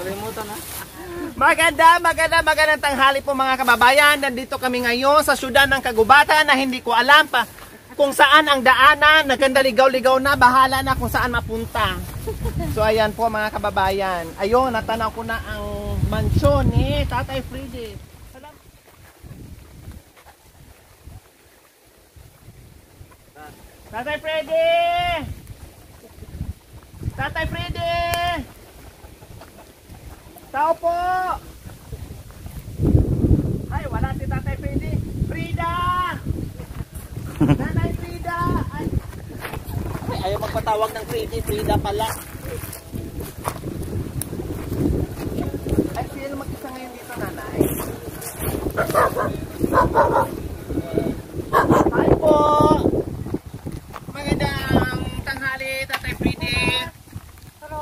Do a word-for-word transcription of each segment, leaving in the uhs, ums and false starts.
Nakalimutan na. Maganda, maganda, magandang tanghali po mga kababayan. Nandito kami ngayon sa syudad ng Kagubatan na hindi ko alam pa kung saan ang daanan. Naganda ligaw-ligaw na, bahala na kung saan mapunta. So ayan po mga kababayan. Ayun, natanaw ko na ang mansyon ni Tatay Freddy. Tatay Freddy! Tatay Freddy! Tao po! Ay, wala si Tatay Freddy. Frida! Nanay Frida! Ay, ay ayaw magpatawag ng Freddy. Frida pala. Ay, sino mag-isa ngayon dito, nanay? Hi po! Magandang tanghali, Tatay Freddy. Hello.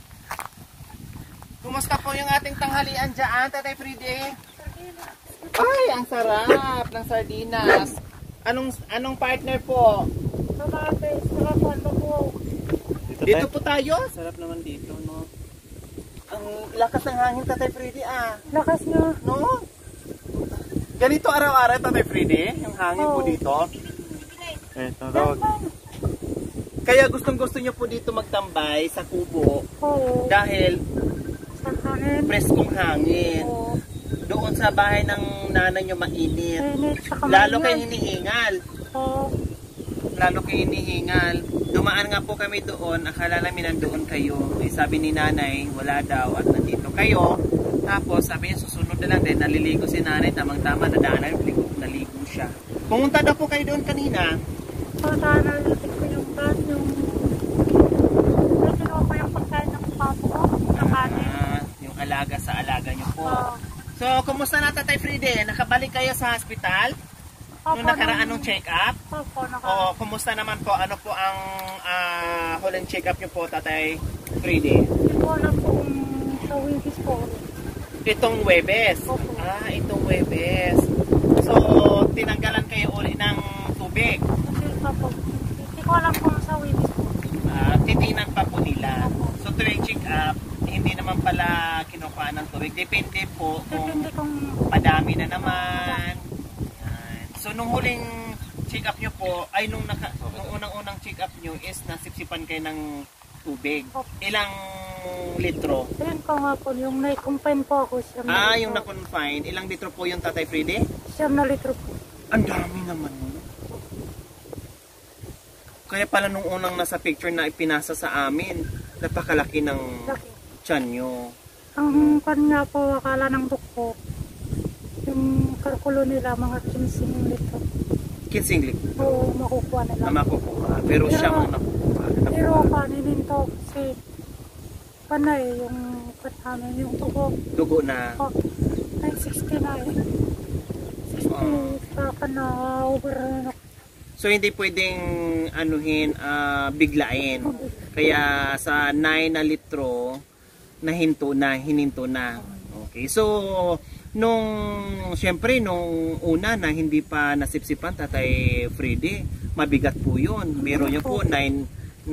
Kumusta po yung ating tanghalian dyan, Tatay Freddy? Ay, ang sarap ng sardinas. Anong anong partner po? Mamate, sarap ano po. Dito po tayo? Sarap naman dito, no? Ang lakas ng hangin, Tatay Freddy, ah. Lakas na. No? Ganito araw-araw, Tatay Freddy, yung hangin po dito. Eh, tawag. Kaya gustong-gusto nyo po dito magtambay sa kubo. Oo. Dahil Sa hangin. preskong hangin. Oo. Doon sa bahay ng nanay nyo mainit. Init, saka Lalo mainit. kayo hinihingal. Oo. Lalo kayo hinihingal. Dumaan nga po kami doon. Akala namin nandoon kayo. Eh, sabi ni nanay, wala daw at nandito kayo. Tapos sabi niya susunod na lang din. Naliligo si nanay. Tamang-tama nadaanan. Naligo, naligo siya. Pumunta daw po kayo doon kanina. So, sana nalitik ko yung gas, yung... Nasinuha ko yung pagkain ng papo ko. Ng kanin. Ah, yung alaga sa alaga nyo po. Oo. So, kumusta na Tatay Freddy? Nakabalik kayo sa hospital? Nung nakaraan ng check-up? Opo, naka... O, kumusta naman po? Ano po ang uh, huling check-up nyo po, Tatay Freddy? Hindi ko alam kung sa Wigis po. Itong Webes? Opo. Ah, itong Webes. So, tinanggalan kayo uli ng tubig? Hindi pa po. Hindi ko alam kung sa Wigis po. Ah, titinan pa po nila. So, tuwing check-up, hindi naman pala kinukuha ng tubig. Depende po kung Depende kung... padami na naman. Yan. So, nung huling check-up nyo po, ay nung, naka, nung unang-unang check-up nyo is nasipsipan kayo ng tubig. Ilang litro? Ayun ko nga po, yung nai-confine po ako. Siyam na Ah, litro. yung na-confine. Ilang litro po yung Tatay Freddy? Siyam na litro po. Ang dami naman. Kaya pala nung unang nasa picture na ipinasa sa amin, napakalaki ng Laki. tiyan nyo. Ang kanya po, akala ng doktor, yung kalkulo nila, mga quinze litro. Kinsing litro. Oo, makukuha na Na lang. makukuha. Pero siya ang nakukuha. Pero kaninin to kasi panay yung katanan, yung tugo. Dugo na. Oh, ay sixty na eh. sixty Ah. saka na over na. So hindi pwedeng anuhin, ah, biglain. Kaya sa nine na litro, nahinto na, hininto na. Okay. So nung syempre nung una na hindi pa nasipsipan Tatay Freddy, mabigat po 'yun. Meron niyo po nine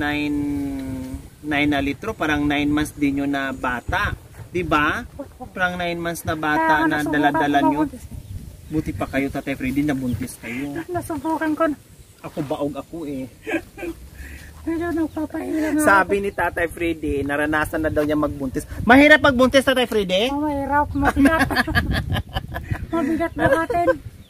na litro, parang nine months din yun na bata. 'Di ba? Parang nine months na bata na dala-dala niyo. Buti pa kayo Tatay Freddy, nabuntis kayo. Nasubukan ko na. Ako baog ako eh. Medyo nagpapahila nga. Sabi ni Tatay Freddy, naranasan na daw niya magbuntis. Mahirap magbuntis, Tatay Freddy? Oh, mahirap, mabigat. Mabigat na natin.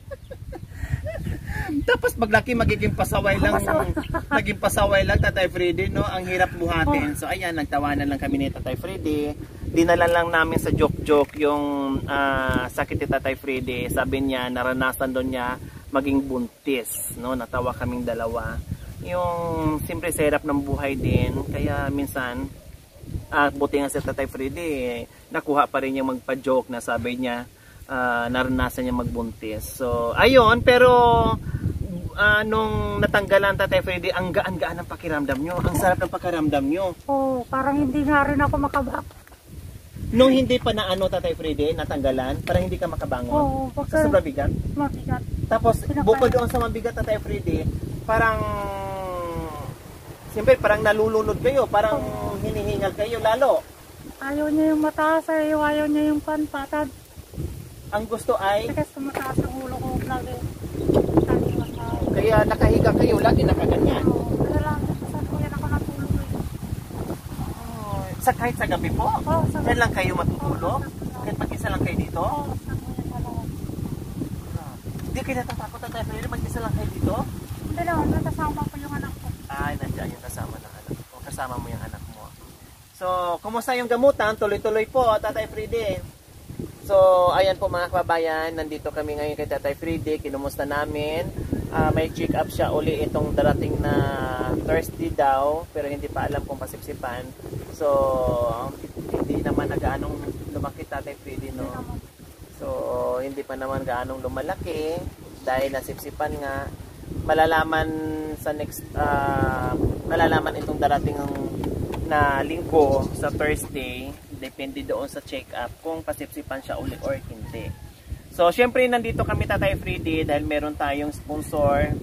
Tapos paglaki magiging pasaway lang. Naging pasaway lang Tatay Freddy, no? Ang hirap buhatin. So ayan, nagtawanan lang kami ni Tatay Freddy. Dinala lang namin sa joke-joke yung uh, sakit ni Tatay Freddy. Sabi niya, naranasan doon niya maging buntis, no? Natawa kaming dalawa. Yung siyempre sa hirap ng buhay din, kaya minsan uh, buti nga si Tatay Freddy eh, nakuha pa rin niya magpa-joke na sabi niya uh, naranasan niya magbuntis. So ayun, pero uh, nung natanggalan Tatay Freddy, ang gaan-gaan ng pakiramdam nyo, ang sarap ng pakiramdam nyo. Oh, parang hindi nga rin ako makabak. Nung hindi pa na ano Tatay Freddy, natanggalan, parang hindi ka makabangon. Oo, Sa kasi sobrang bigat. mabigat. Tapos Pinapay- bukod doon sa mabigat Tatay Freddy, parang siyempre parang nalulunod kayo, parang hinihingal kayo lalo. Ayaw niya yung mataas, ayaw, ayaw niya yung panpatad. Ang gusto ay, Kasi mataas ang ulo ko lagi. Lagi mataas. kaya nakahiga kayo, lagi nakaganyan. Oo, kaya lang, saan ko yan ako natulog eh. Oh, sa kahit sa gabi po? Oo, sa Yan lang kayo matutulog? Kahit mag-isa lang kayo dito? Oo, saan ko yan dalawa. Hindi kayo natatakot na tayo, pero mag-isa lang kayo dito? Hindi naman, natasama ko yung anak ko. Ay, nandiyan yung kasama ng anak mo. Kasama mo yung anak mo. So, kumusta yung gamutan? Tuloy-tuloy po, Tatay Freddy. So, ayan po mga kababayan, nandito kami ngayon kay Tatay Freddy. Kinumusta namin. Uh, may check up siya uli itong darating na Thursday daw, pero hindi pa alam kung pasipsipan. So, hindi naman na gaanong lumaki Tatay Freddy, no? So, hindi pa naman gaanong lumalaki dahil nasipsipan nga. Malalaman sa next, uh, malalaman itong darating na linggo sa Thursday, depende doon sa check-up kung pasipsipan siya uli or hindi. So, syempre nandito kami Tatay Freddy dahil meron tayong sponsor.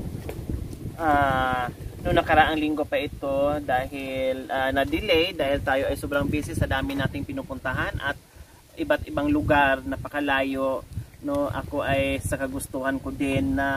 Uh, noong nakaraang linggo pa ito dahil uh, na-delay dahil tayo ay sobrang busy sa dami nating pinupuntahan at iba't ibang lugar, napakalayo. No? Ako ay sa kagustuhan ko din na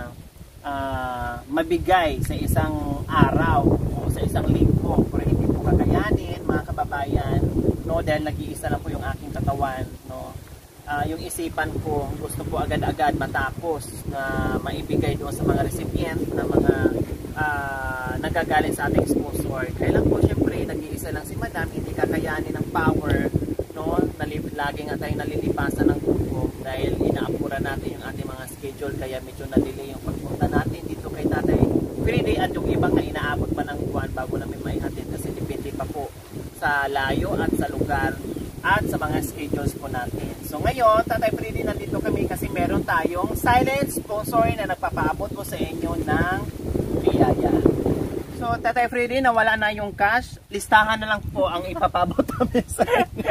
uh, mabigay sa isang araw o sa isang linggo. Pero hindi po kakayanin mga kababayan, no, dahil nag-iisa lang po yung aking katawan, no. Uh, yung isipan ko, gusto ko agad-agad matapos na maibigay doon sa mga recipient na mga uh, nagagaling sa ating sponsor. Kaya lang po syempre nag-iisa lang si Madam, hindi kakayanin ng power, no. Nalib, lagi nga tayong nalilipasan ng grupo dahil inaapura natin yung ating mga schedule, kaya medyo na-delay yung pagpunta natin dito kay Tatay Freddy at yung ibang na inaabot pa ng buwan bago namin maihatid kasi depende pa po sa layo at sa lugar at sa mga schedules po natin. So ngayon, Tatay Freddy, nandito kami kasi meron tayong silent sponsor na nagpapaabot po sa inyo ng biyaya. So Tatay Freddy, nawala na yung cash, listahan na lang po ang ipapabot namin sa inyo.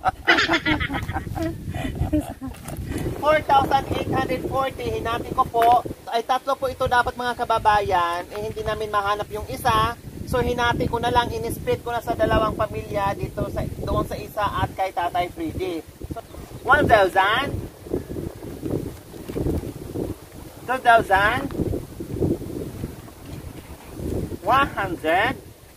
four thousand eight hundred forty, hinati ko po, ay tatlo po ito dapat mga kababayan, eh hindi namin mahanap yung isa. So hinati ko na lang, in-split ko na sa dalawang pamilya dito sa doon sa isa at kay Tatay Freddy. So, one thousand, two thousand, one hundred,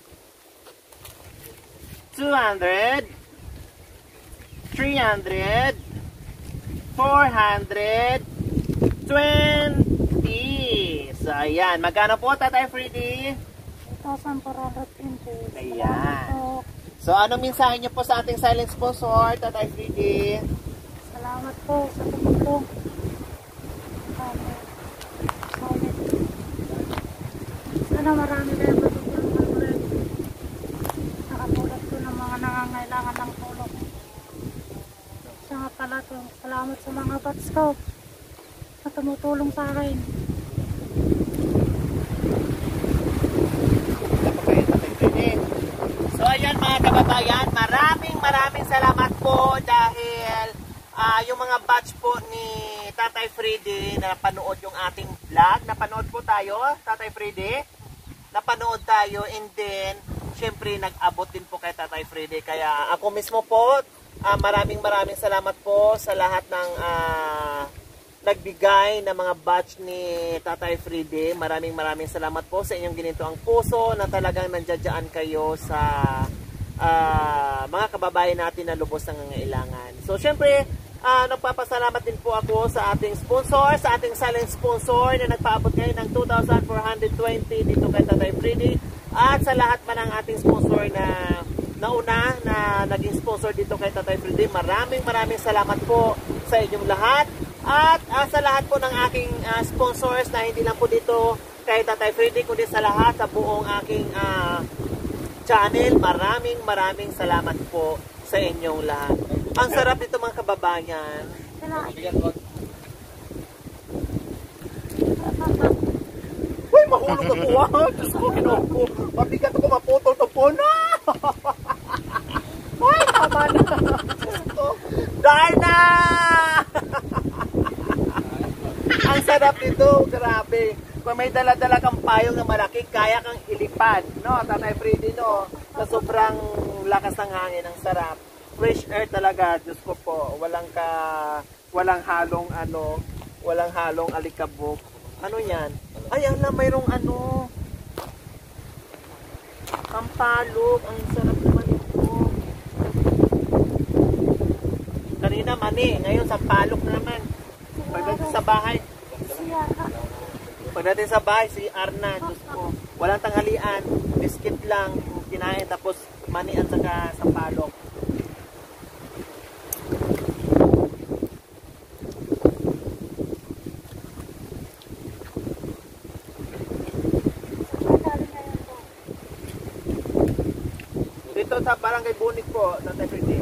two hundred, three hundred, four hundred, twenty. So ayan, magkano po Tatay Freddy? one thousand four hundred twenty. Ayan. So, anong mensahe niyo po sa ating silent sponsor, Tatay Freddy? Salamat po sa tumulong. Sana marami kayo matutulungan ulit. Nakatulad ko ng mga nangangailangan ng tulong. Siya nga pala to. Salamat sa mga bats ko na tumutulong sa akin. So ayan mga kababayan, maraming maraming salamat po dahil uh, yung mga batch po ni Tatay Freddy na napanood yung ating vlog, napanood po tayo Tatay Freddy, napanood tayo and then syempre nag-abot din po kay Tatay Freddy, kaya ako mismo po uh, maraming maraming salamat po sa lahat ng uh, nagbigay ng mga batch ni Tatay Freddy. Maraming maraming salamat po sa inyong ginito ang puso na talagang nandiyan kayo sa uh, mga kababayan natin na lubos ng nangangailangan. So syempre, uh, nagpapasalamat din po ako sa ating sponsor, sa ating silent sponsor na nagpaabot ngayon ng two thousand four hundred twenty dito kay Tatay Freddy at sa lahat man ng ating sponsor na nauna na naging sponsor dito kay Tatay Freddy. Maraming maraming salamat po sa inyong lahat. At uh, sa lahat po ng aking uh, sponsors na hindi lang po dito kay Tatay Freddy kundi sa lahat sa buong aking uh, channel, maraming maraming salamat po sa inyong lahat. Ang sarap nito mga kababayan. Uy, mahulog ako ah! Diyos ko, kinuha ko. Mabigat ako, maputol to po na! Uy, tama na! Dahil na! Ang sarap nito, grabe. Kung may dala-dala kang payong na malaki, kaya kang ilipad, no? Tatay Freddy, no? Sa sobrang lakas ng hangin, ang sarap. fresh air talaga, Diyos ko po. Walang ka, walang halong ano, walang halong alikabok. Ano yan? Ay, ala, mayroong ano, sampalok. Ang sarap naman ito. Kanina mani, ngayon sampalok na naman. Pagdating sa bahay, pagdating sa bahay, si Arna, Diyos ko. Walang tanghalian, biscuit lang, kinain, tapos mani at saka sampalok. Dito sa Barangay Bunik po, Tatay Freddy.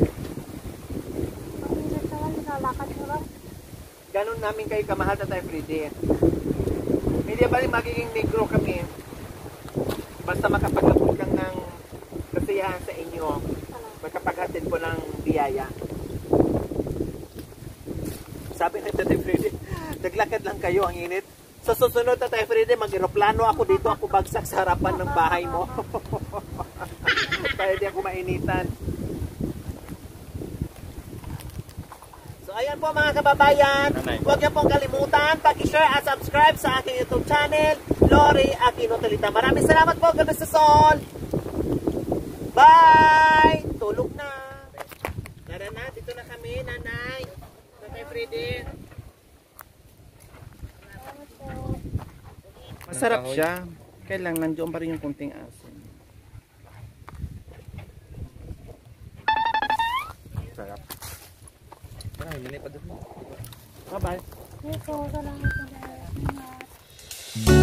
Ganon namin kayo kamahal, Tatay Freddy. Hindi ba rin magiging negro kami? Basta makapag-abot kang ng kasiyahan sa inyo, makapaghatid ko ng biyaya. Sabi ni Tatay Freddy, naglakad lang kayo, ang init. Sa susunod, Tatay Freddy, mag-aeroplano ako dito, ako bagsak sa harapan ng bahay mo. Para di ako mainitan. So ayan po mga kababayan, huwag niyo pong kalimutan pag-share at subscribe sa aking YouTube channel, Lori Aquino Talita. Maraming salamat po, God bless us all. Bye! Tulog na. Tara na, dito na kami, Nanay. Tatay Freddy. Masarap siya. Kailang nandiyon pa rin yung kunting asin. Sarap. Bye-bye. Ito, salamat.